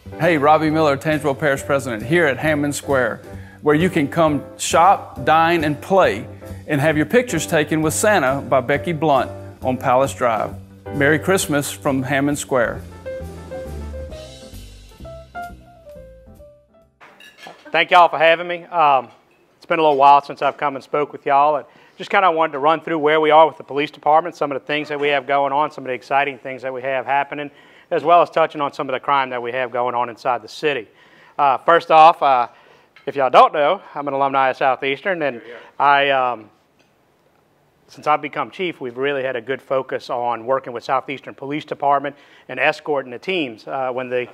Hey, Robbie Miller, Tangipahoa Parish President, here at Hammond Square, where you can come shop, dine, and play, and have your pictures taken with Santa by Becky Blunt on Palace Drive. Merry Christmas from Hammond Square. Thank y'all for having me. It's been a little while since I've come and spoke with y'all, and just kind of wanted to run through where we are with the police department, some of the things that we have going on, some of the exciting things that we have happening, as well as touching on some of the crime that we have going on inside the city. First off, if y'all don't know, I'm an alumni of Southeastern, and since I've become chief, we've really had a good focus on working with Southeastern Police Department and escorting the teams. When the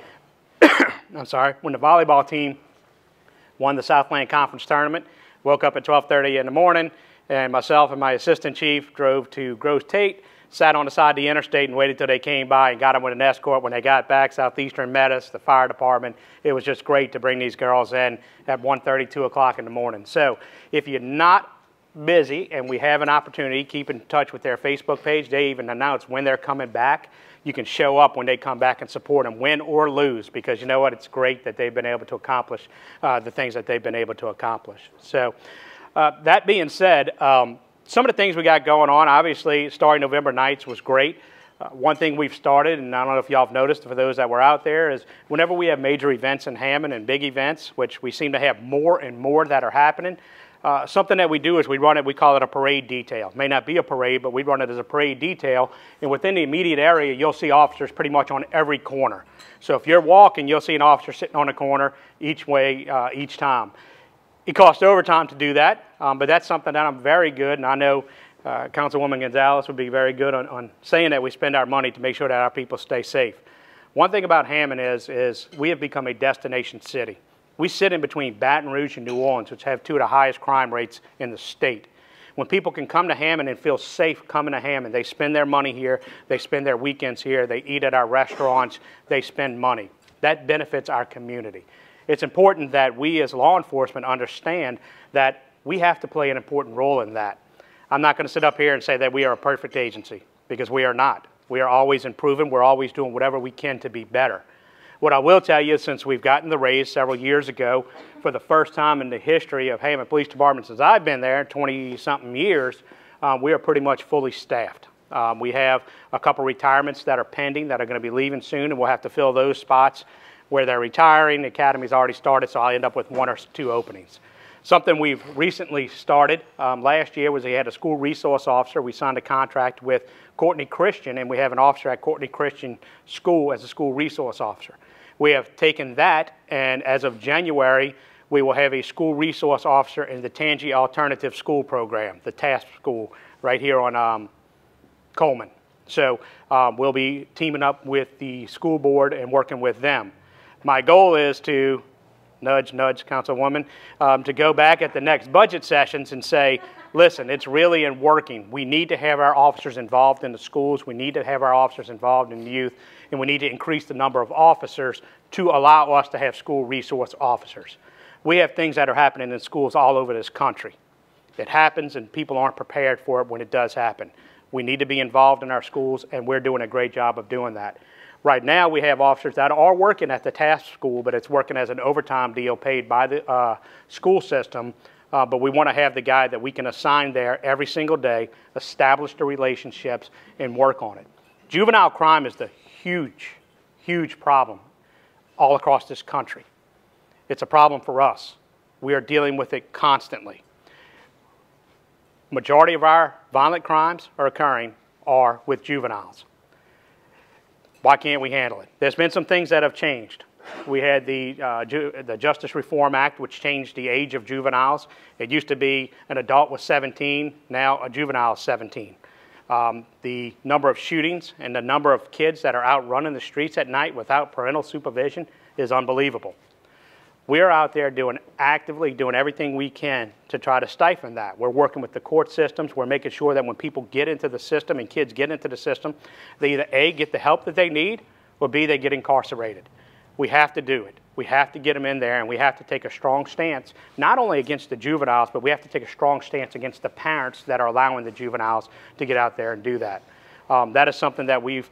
volleyball team won the Southland Conference Tournament, woke up at 12:30 in the morning, and myself and my assistant chief drove to Gross Tate, sat on the side of the interstate and waited till they came by and got them with an escort. When they got back, Southeastern met us, the fire department. It was just great to bring these girls in at 1:30, 2 o'clock in the morning. So if you're not busy and we have an opportunity, keep in touch with their Facebook page. They even announce when they're coming back. You can show up when they come back and support them, win or lose, because you know what? It's great that they've been able to accomplish the things that they've been able to accomplish. So that being said, some of the things we got going on, obviously, starting November nights was great. One thing we've started, and I don't know if y'all have noticed for those that were out there, is whenever we have major events in Hammond and big events, which we seem to have more and more that are happening, something that we do is we run it, we call it a parade detail. It may not be a parade, but we run it as a parade detail. And within the immediate area, you'll see officers pretty much on every corner. So if you're walking, you'll see an officer sitting on a corner each way, each time. It costs overtime to do that, but that's something that I'm very good, and I know Councilwoman Gonzalez would be very good on saying that we spend our money to make sure that our people stay safe. One thing about Hammond is we have become a destination city. We sit in between Baton Rouge and New Orleans, which have two of the highest crime rates in the state. When people can come to Hammond and feel safe coming to Hammond, they spend their money here, they spend their weekends here, they eat at our restaurants, they spend money. That benefits our community. It's important that we as law enforcement understand that we have to play an important role in that. I'm not going to sit up here and say that we are a perfect agency, because we are not. We are always improving. We're always doing whatever we can to be better. What I will tell you, since we've gotten the raise several years ago, for the first time in the history of Hammond Police Department since I've been there, 20-something years, we are pretty much fully staffed. We have a couple retirements that are pending that are going to be leaving soon, and we'll have to fill those spots where they're retiring. The academy's already started, so I'll end up with 1 or 2 openings. Something we've recently started last year was we had a school resource officer. We signed a contract with Courtney Christian, and we have an officer at Courtney Christian School as a school resource officer. We have taken that, and as of January, we will have a school resource officer in the Tangi Alternative School Program, the TASP school, right here on Coleman. So we'll be teaming up with the school board and working with them. My goal is to, nudge, nudge, Councilwoman, to go back at the next budget sessions and say, listen, it's really in working. We need to have our officers involved in the schools. We need to have our officers involved in the youth, and we need to increase the number of officers to allow us to have school resource officers. We have things that are happening in schools all over this country. It happens, and people aren't prepared for it when it does happen. We need to be involved in our schools, and we're doing a great job of doing that. Right now, we have officers that are working at the task school, but it's working as an overtime deal paid by the school system. But we want to have the guy that we can assign there every single day, establish the relationships, and work on it. Juvenile crime is the huge, huge problem all across this country. It's a problem for us. We are dealing with it constantly. Majority of our violent crimes are occurring are with juveniles. Why can't we handle it? There's been some things that have changed. We had the Justice Reform Act, which changed the age of juveniles. It used to be an adult was 17, now a juvenile is 17. The number of shootings and the number of kids that are out running the streets at night without parental supervision is unbelievable. We're out there actively doing everything we can to try to stifle that. We're working with the court systems. We're making sure that when people get into the system and kids get into the system, they either A, get the help that they need, or B, they get incarcerated. We have to do it. We have to get them in there, and we have to take a strong stance, not only against the juveniles, but we have to take a strong stance against the parents that are allowing the juveniles to get out there and do that. That is something that we've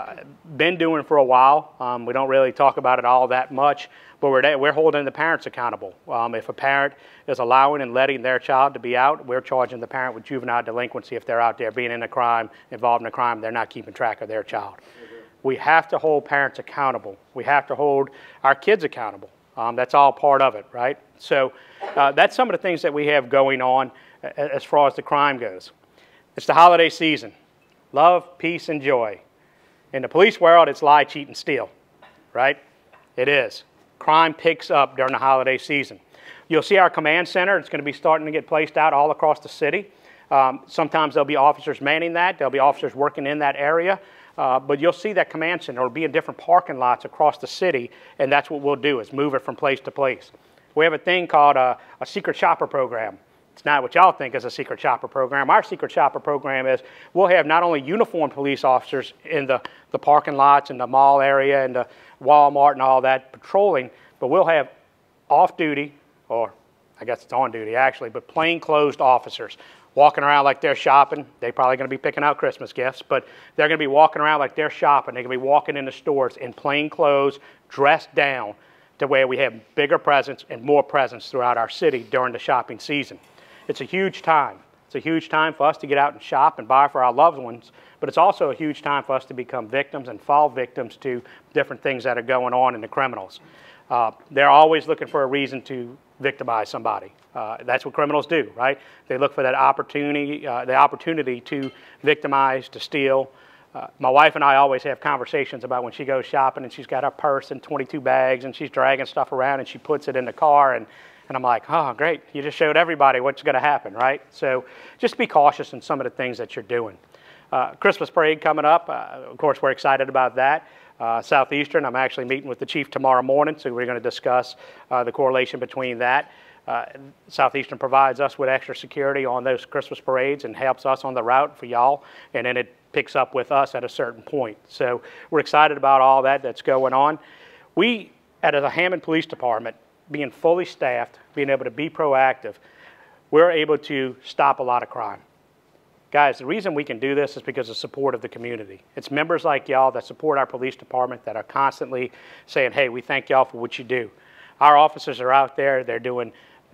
been doing for a while. We don't really talk about it all that much, but we're holding the parents accountable. If a parent is allowing and letting their child to be out, we're charging the parent with juvenile delinquency if they're out there being in a crime, involved in a crime, they're not keeping track of their child. We have to hold parents accountable. We have to hold our kids accountable. That's all part of it, right? So that's some of the things that we have going on as far as the crime goes. It's the holiday season. Love, peace, and joy. In the police world, it's lie, cheat, and steal, right? It is. Crime picks up during the holiday season. You'll see our command center. It's going to be starting to get placed out all across the city. Sometimes there'll be officers manning that. There'll be officers working in that area. But you'll see that command center will be in different parking lots across the city, and that's what we'll do, is move it from place to place. We have a thing called a secret shopper program. It's not what y'all think is a secret shopper program. Our secret shopper program is we'll have not only uniformed police officers in the parking lots and the mall area and the Walmart and all that patrolling, but we'll have off-duty, or I guess it's on duty actually, but plainclothes officers walking around like they're shopping. They're probably going to be picking out Christmas gifts, but they're going to be walking around like they're shopping. They're going to be walking in the stores in plain clothes, dressed down, to where we have bigger presence and more presence throughout our city during the shopping season. It's a huge time. It's a huge time for us to get out and shop and buy for our loved ones, but it's also a huge time for us to become victims and fall victims to different things that are going on in the criminals. They're always looking for a reason to victimize somebody. That's what criminals do, right? They look for that opportunity, the opportunity to victimize, to steal. My wife and I always have conversations about when she goes shopping and she's got her purse and 22 bags and she's dragging stuff around and she puts it in the car, and I'm like, oh, great, you just showed everybody what's going to happen, right? So just be cautious in some of the things that you're doing. Christmas parade coming up. Of course, we're excited about that. Southeastern, I'm actually meeting with the chief tomorrow morning, so we're going to discuss the correlation between that. Southeastern provides us with extra security on those Christmas parades and helps us on the route for y'all, and then it picks up with us at a certain point. So we're excited about all that that's going on. We, at the Hammond Police Department, being fully staffed, being able to be proactive, we're able to stop a lot of crime. Guys, the reason we can do this is because of support of the community. It's members like y'all that support our police department that are constantly saying, hey, we thank y'all for what you do. Our officers are out there, they're doing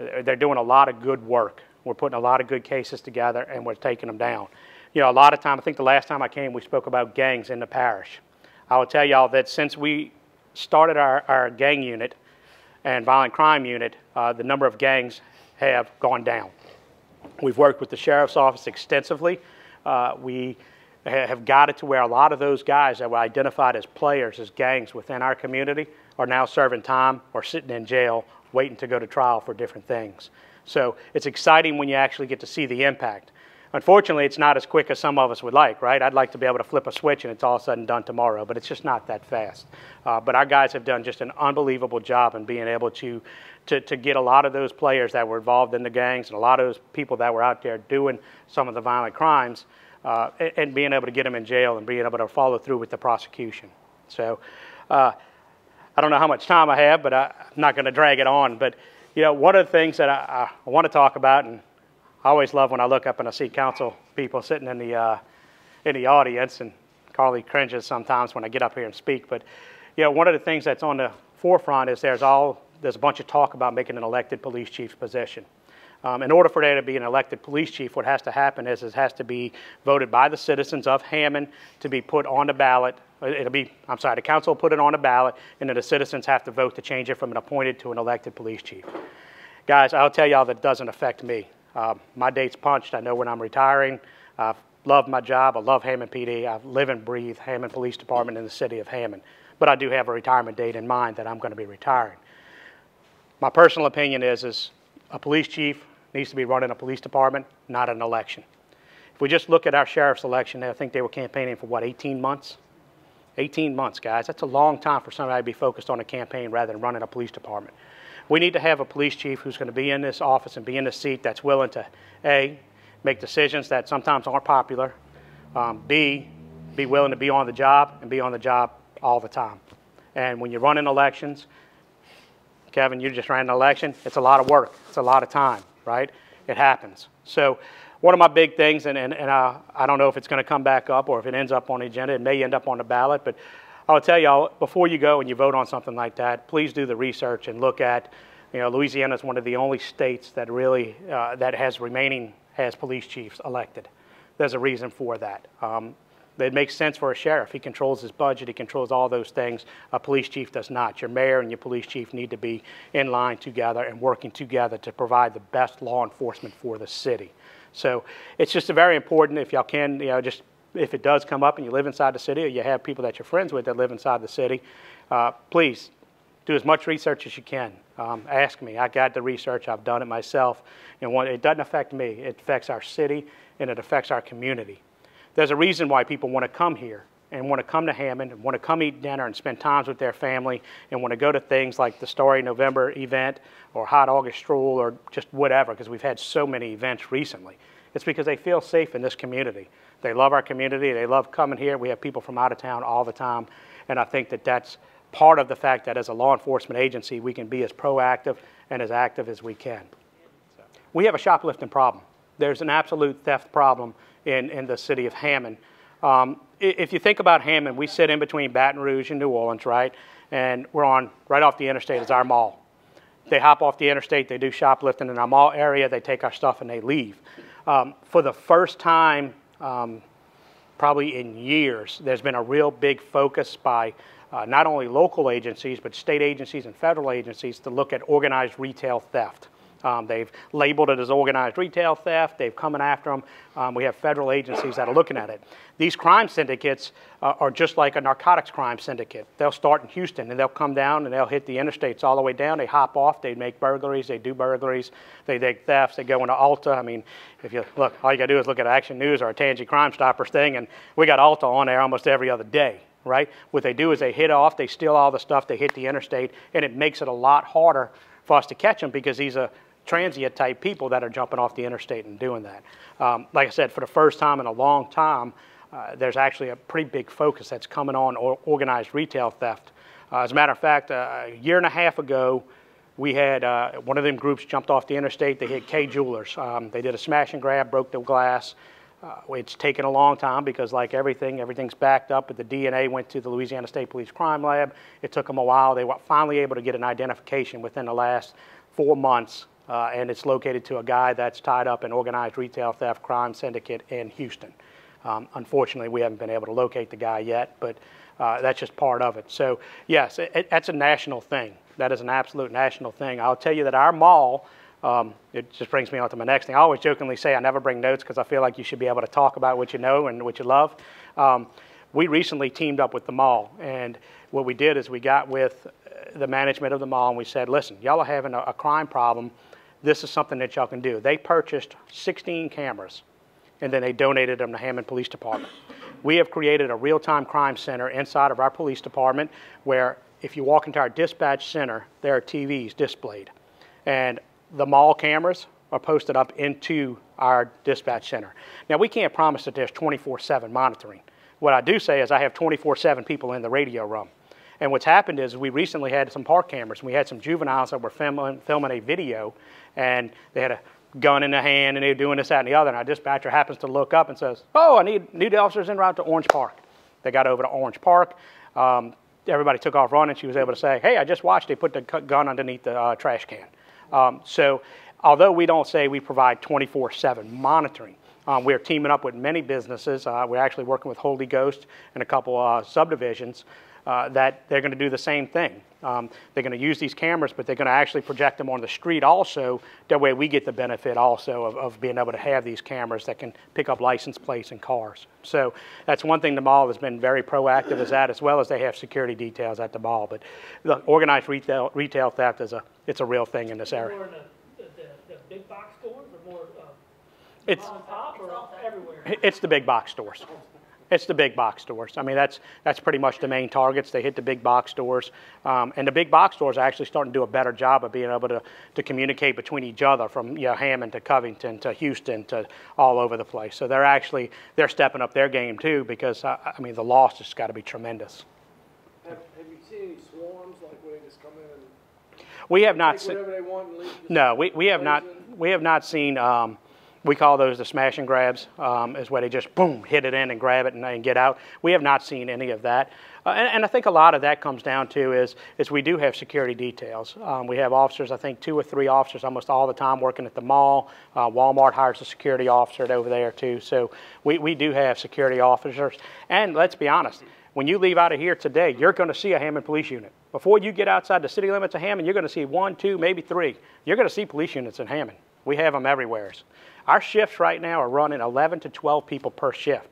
a lot of good work. We're putting a lot of good cases together and we're taking them down. You know, a lot of time, I think the last time I came, we spoke about gangs in the parish. I will tell y'all that since we started our gang unit and violent crime unit, the number of gangs have gone down. We've worked with the sheriff's office extensively. We have got it to where a lot of those guys that were identified as players, as gangs within our community, are now serving time or sitting in jail waiting to go to trial for different things. So it's exciting when you actually get to see the impact. Unfortunately, it's not as quick as some of us would like, right? I'd like to be able to flip a switch and it's all said and done tomorrow, but it's just not that fast. But our guys have done just an unbelievable job in being able to get a lot of those players that were involved in the gangs and a lot of those people that were out there doing some of the violent crimes and being able to get them in jail and being able to follow through with the prosecution. So I don't know how much time I have, but I'm not going to drag it on. But, you know, one of the things that I want to talk about, and I always love when I look up and I see council people sitting in the audience, and Carly cringes sometimes when I get up here and speak. But, you know, one of the things that's on the forefront is there's a bunch of talk about making an elected police chief's position. In order for there to be an elected police chief, what has to happen is it has to be voted by the citizens of Hammond to be put on the ballot. The council will put it on the ballot, and then the citizens have to vote to change it from an appointed to an elected police chief. Guys, I'll tell y'all that doesn't affect me. My date's punched. I know when I'm retiring. I love my job. I love Hammond PD. I live and breathe Hammond Police Department in the city of Hammond. But I do have a retirement date in mind that I'm going to be retiring. My personal opinion is a police chief needs to be running a police department, not an election. If we just look at our sheriff's election, I think they were campaigning for, what, 18 months? 18 months, guys. That's a long time for somebody to be focused on a campaign rather than running a police department. We need to have a police chief who's going to be in this office and be in this seat that's willing to, A, make decisions that sometimes aren't popular, B, be willing to be on the job and be on the job all the time. And when you're running elections, Kevin, you just ran an election, it's a lot of work. It's a lot of time, right? It happens. So one of my big things, and I don't know if it's going to come back up or if it ends up on the agenda. It may end up on the ballot, but I'll tell y'all, before you go and you vote on something like that, please do the research and look at, Louisiana is one of the only states that really, that has police chiefs elected. There's a reason for that. It makes sense for a sheriff. He controls his budget. He controls all those things. A police chief does not. Your mayor and your police chief need to be in line together and working together to provide the best law enforcement for the city. So it's just very important, if y'all can, just if it does come up and you live inside the city or you have people that you're friends with that live inside the city, please do as much research as you can. Ask me. I got the research. I've done it myself. It doesn't affect me. It affects our city and it affects our community. There's a reason why people want to come here and want to come to Hammond and want to come eat dinner and spend time with their family and want to go to things like the Starry November event or Hot August Stroll or just whatever, because we've had so many events recently. It's because they feel safe in this community. They love our community. They love coming here. We have people from out of town all the time, and I think that that's part of the fact that as a law enforcement agency, we can be as proactive and as active as we can. We have a shoplifting problem. There's an absolute theft problem in the city of Hammond. If you think about Hammond, we sit in between Baton Rouge and New Orleans, right? And we're on, right off the interstate is our mall. They hop off the interstate, they do shoplifting in our mall area, they take our stuff and they leave. For the first time, probably in years, there's been a real big focus by not only local agencies, but state agencies and federal agencies to look at organized retail theft. They've labeled it as organized retail theft. They've come after them. We have federal agencies that are looking at it. These crime syndicates are just like a narcotics crime syndicate. They'll start in Houston and they'll come down and they'll hit the interstates all the way down. They hop off. They make burglaries. They do burglaries. They make thefts. They go into Alta. I mean, if you look, all you got to do is look at Action News or a Tangi Crime Stoppers thing, and we got Alta on there almost every other day. Right? What they do is they hit off, they steal all the stuff, they hit the interstate, and it makes it a lot harder for us to catch them because these are transient type people that are jumping off the interstate and doing that. Like I said, for the first time in a long time, there's actually a pretty big focus that's coming on organized retail theft. As a matter of fact, a year and a half ago, we had one of them groups jumped off the interstate. They hit K Jewelers. They did a smash and grab, broke the glass. It's taken a long time because, like everything's backed up, but the DNA went to the Louisiana State Police Crime Lab. It took them a while. They were finally able to get an identification within the last 4 months, and it's located to a guy that's tied up in organized retail theft crime syndicate in Houston. Unfortunately, we haven't been able to locate the guy yet, but that's just part of it. So, yes, that's a national thing. That is an absolute national thing. I'll tell you that our mall, it just brings me on to my next thing. I always jokingly say I never bring notes because I feel like you should be able to talk about what you know and what you love. We recently teamed up with the mall, and what we did is we got with the management of the mall and we said, listen, y'all are having a crime problem. This is something that y'all can do. They purchased 16 cameras, and then they donated them to Hammond Police Department. We have created a real-time crime center inside of our police department where if you walk into our dispatch center, there are TVs displayed. And the mall cameras are posted up into our dispatch center. Now, we can't promise that there's 24/7 monitoring. What I do say is I have 24/7 people in the radio room. And what's happened is we recently had some park cameras, and we had some juveniles that were filming a video, and they had a gun in their hand, and they were doing this, that, and the other, and our dispatcher happens to look up and says, oh, I need the officers en route to Orange Park. They got over to Orange Park. Everybody took off running. She was able to say, hey, I just watched they put the gun underneath the trash can. So although we don't say we provide 24/7 monitoring, we're teaming up with many businesses. We're actually working with Holy Ghost and a couple subdivisions that they're going to do the same thing. They're going to use these cameras, but they're going to actually project them on the street also. That way we get the benefit also of being able to have these cameras that can pick up license plates and cars. So that's one thing the mall has been very proactive as well as they have security details at the mall. But the organized retail theft it's a real thing in this area. More in the big box stores or more mom and pop or everywhere? It's the big box stores. It's the big box stores. I mean, that's pretty much the main targets. They hit the big box stores. And the big box stores are actually starting to do a better job of being able to communicate between each other from Hammond to Covington to Houston to all over the place. So they're stepping up their game too because, I mean, the loss has got to be tremendous. Have you seen any swarms like where they just come in and we have not take whatever they want and leave? No, we have not seen We call those the smash and grabs, is where they just, boom, hit it in and grab it and get out. We have not seen any of that. And I think a lot of that comes down to is we do have security details. We have officers, I think 2 or 3 officers almost all the time working at the mall. Walmart hires a security officer over there too. So we do have security officers. And let's be honest, when you leave out of here today, you're going to see a Hammond police unit. Before you get outside the city limits of Hammond, you're going to see 1, 2, maybe 3. You're going to see police units in Hammond. We have them everywhere. Our shifts right now are running 11 to 12 people per shift.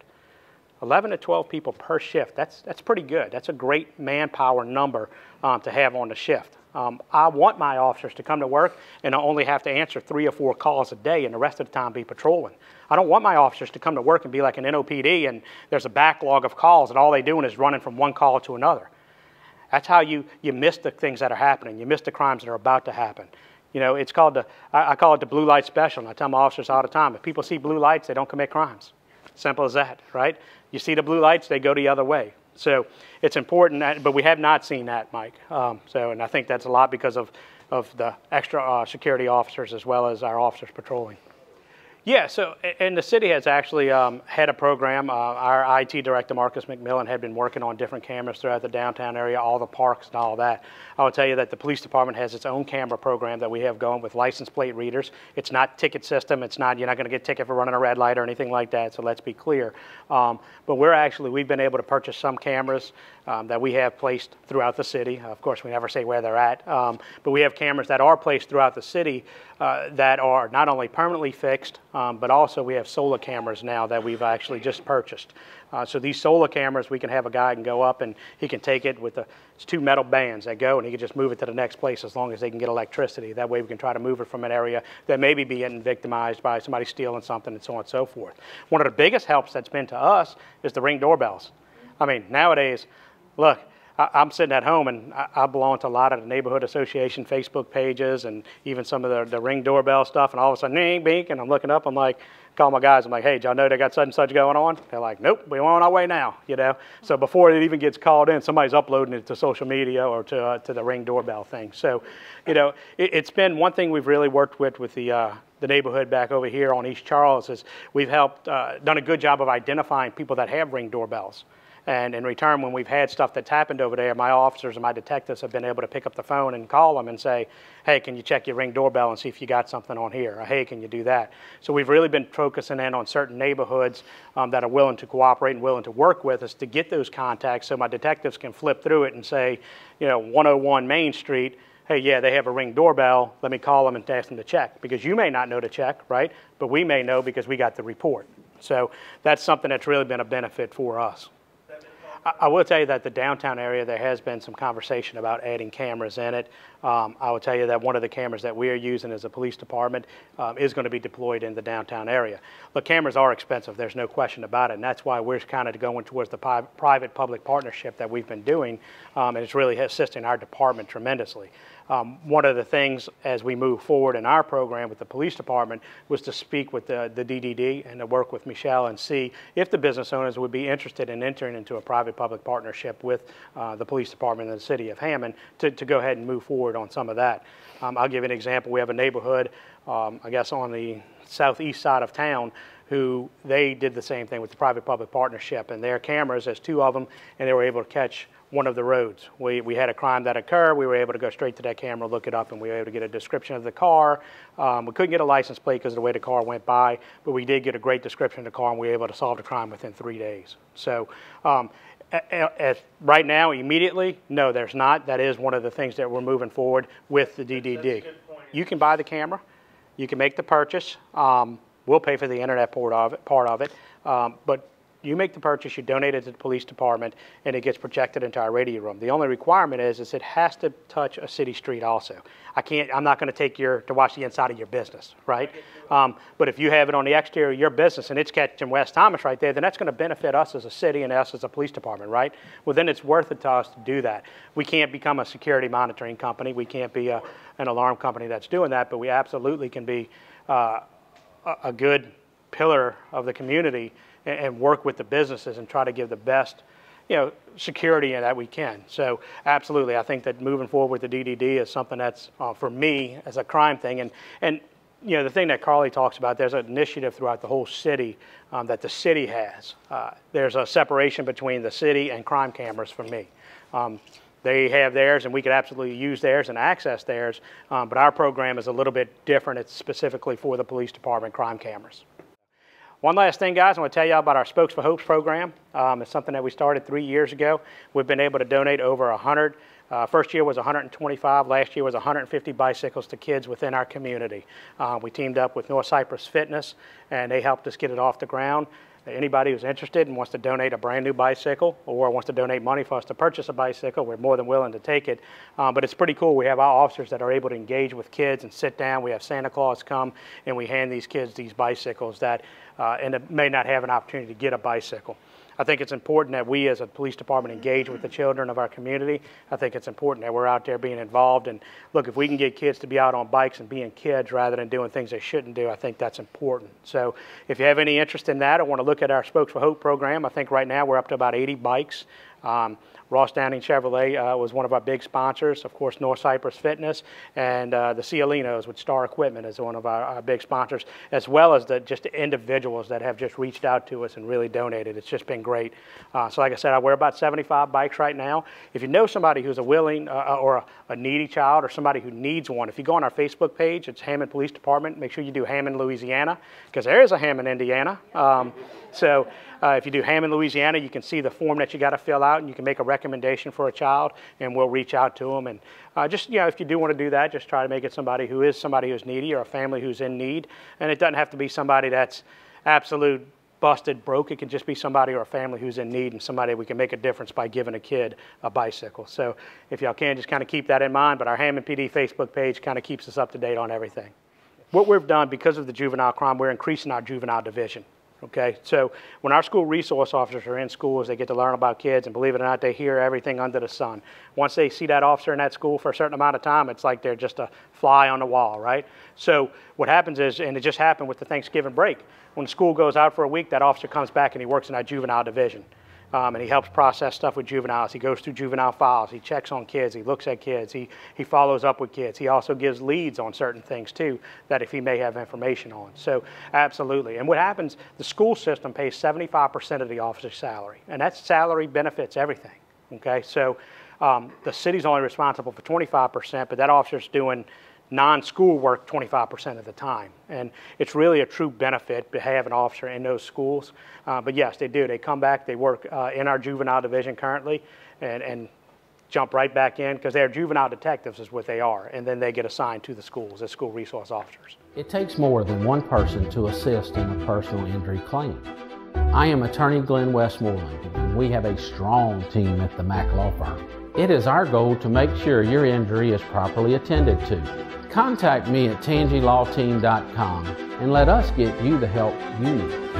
11 to 12 people per shift. That's pretty good. That's a great manpower number to have on the shift. I want my officers to come to work and only have to answer 3 or 4 calls a day and the rest of the time be patrolling. I don't want my officers to come to work and be like an NOPD and there's a backlog of calls and all they're doing is running from one call to another. That's how you miss the things that are happening. You miss the crimes that are about to happen. You know, it's called I call it the blue light special, and I tell my officers all the time, if people see blue lights, they don't commit crimes. Simple as that, right? You see the blue lights, they go the other way. So it's important, but we have not seen that, Mike. And I think that's a lot because of the extra security officers as well as our officers patrolling. Yeah, so, and the city has actually had a program. Our IT director, Marcus McMillan, had been working on different cameras throughout the downtown area, all the parks and all that. I will tell you that the police department has its own camera program that we have going with license plate readers. It's not ticket system. It's not, you're not going to get a ticket for running a red light or anything like that, so let's be clear. But we've been able to purchase some cameras that we have placed throughout the city. Of course, we never say where they're at, but we have cameras that are placed throughout the city that are not only permanently fixed, but also we have solar cameras now that we've actually just purchased. So these solar cameras, we can have a guy can go up and he can take it with it's 2 metal bands that go and he can just move it to the next place as long as they can get electricity. That way we can try to move it from an area that maybe be getting victimized by somebody stealing something and so on and so forth. One of the biggest helps that's been to us is the Ring doorbells. I mean, nowadays, look, I'm sitting at home and I belong to a lot of the neighborhood association Facebook pages and even some of the Ring doorbell stuff, and all of a sudden, bing, bing, and I'm looking up, I'm like, call my guys, I'm like, hey, do y'all know they got such and such going on? They're like, nope, we're on our way now, you know? So before it even gets called in, somebody's uploading it to social media or to the Ring doorbell thing. So, you know, it's been one thing we've really worked with the neighborhood back over here on East Charles is we've helped, done a good job of identifying people that have Ring doorbells. And in return, when we've had stuff that's happened over there, my officers and my detectives have been able to pick up the phone and call them and say, hey, can you check your Ring doorbell and see if you got something on here? Or, hey, can you do that? So we've really been focusing in on certain neighborhoods that are willing to cooperate and willing to work with us to get those contacts so my detectives can flip through it and say, you know, 101 Main Street, hey, yeah, they have a Ring doorbell. Let me call them and ask them to check. Because you may not know to check, right? But we may know because we got the report. So that's something that's really been a benefit for us. I will tell you that the downtown area, there has been some conversation about adding cameras in it. I will tell you that one of the cameras that we are using as a police department is going to be deployed in the downtown area. Look, cameras are expensive. There's no question about it, and that's why we're kind of going towards the private-public partnership that we've been doing, and it's really assisting our department tremendously. One of the things as we move forward in our program with the police department was to speak with the DDD and to work with Michelle and see if the business owners would be interested in entering into a private-public partnership with the police department in the city of Hammond to go ahead and move forward on some of that. I'll give you an example. We have a neighborhood, I guess on the southeast side of town, who they did the same thing with the private-public partnership, and their cameras, there's 2 of them, and they were able to catch one of the roads. We had a crime that occurred. We were able to go straight to that camera, look it up, and we were able to get a description of the car. We couldn't get a license plate because of the way the car went by, but we did get a great description of the car, and we were able to solve the crime within 3 days. So right now, immediately, no, there's not. That is one of the things that we're moving forward with the DDD. That's a good point. You can buy the camera. You can make the purchase. We'll pay for the internet part of it. But you make the purchase, you donate it to the police department, and it gets projected into our radio room. The only requirement is it has to touch a city street also. I'm not going to take to watch the inside of your business, right? But if you have it on the exterior of your business and it's catching West Thomas right there, then that's going to benefit us as a city and us as a police department, right? Well, then it's worth it to us to do that. We can't become a security monitoring company. We can't be an alarm company that's doing that, but we absolutely can be a good pillar of the community and work with the businesses and try to give the best, security that we can. So absolutely, I think that moving forward with the DDD is something that's for me as a crime thing. And you know, the thing that Carly talks about, there's an initiative throughout the whole city that the city has. There's a separation between the city and crime cameras for me. They have theirs, and we could absolutely use theirs and access theirs, but our program is a little bit different. It's specifically for the police department crime cameras. One last thing, guys, I want to tell you about our Spokes for Hopes program. It's something that we started 3 years ago. We've been able to donate over 100. First year was 125. Last year was 150 bicycles to kids within our community. We teamed up with North Cypress Fitness, and they helped us get it off the ground. Anybody who's interested and wants to donate a brand new bicycle or wants to donate money for us to purchase a bicycle, we're more than willing to take it. But it's pretty cool. We have our officers that are able to engage with kids and sit down. We have Santa Claus come and we hand these kids these bicycles that may not have an opportunity to get a bicycle. I think it's important that we as a police department engage with the children of our community. I think it's important that we're out there being involved. And look, if we can get kids to be out on bikes and being kids rather than doing things they shouldn't do, I think that's important. So if you have any interest in that or want to look at our Spokes for Hope program, I think right now we're up to about 80 bikes. Ross Downing Chevrolet was one of our big sponsors. Of course, North Cypress Fitness and the Cialinos with Star Equipment is one of our big sponsors, as well as just the individuals that have just reached out to us and really donated. It's just been great. So like I said, I wear about 75 bikes right now. If you know somebody who's a willing or a needy child or somebody who needs one, if you go on our Facebook page, it's Hammond Police Department. Make sure you do Hammond, Louisiana, because there is a Hammond, Indiana. So if you do Hammond, Louisiana, you can see the form that you got to fill out, and you can make a recommendation for a child, and we'll reach out to them. And just, you know, if you do want to do that, just try to make it somebody who's needy or a family who's in need. And it doesn't have to be somebody that's absolute busted broke. It can just be somebody or a family who's in need and somebody we can make a difference by giving a kid a bicycle. So if y'all can, just kind of keep that in mind. But our Hammond PD Facebook page kind of keeps us up to date on everything. What we've done, because of the juvenile crime, we're increasing our juvenile division. Okay, so when our school resource officers are in schools, they get to learn about kids, and believe it or not, they hear everything under the sun. Once they see that officer in that school for a certain amount of time, it's like they're just a fly on the wall, right? So what happens is, and it just happened with the Thanksgiving break, when school goes out for a week, that officer comes back and he works in our juvenile division. And he helps process stuff with juveniles. He goes through juvenile files. He checks on kids. He looks at kids. He follows up with kids. He also gives leads on certain things, too, that if he may have information on. So, absolutely. And what happens, the school system pays 75% of the officer's salary. And that salary benefits everything, okay? So, the city's only responsible for 25%, but that officer's doing non-school work 25% of the time. And it's really a true benefit to have an officer in those schools. But yes, they do. They come back, they work in our juvenile division currently and jump right back in because they're juvenile detectives is what they are. And then they get assigned to the schools as school resource officers. It takes more than one person to assist in a personal injury claim. I am attorney Glenn Westmoreland, and we have a strong team at the Mack Law Firm. It is our goal to make sure your injury is properly attended to. Contact me at tangylawteam.com and let us get you the help you need.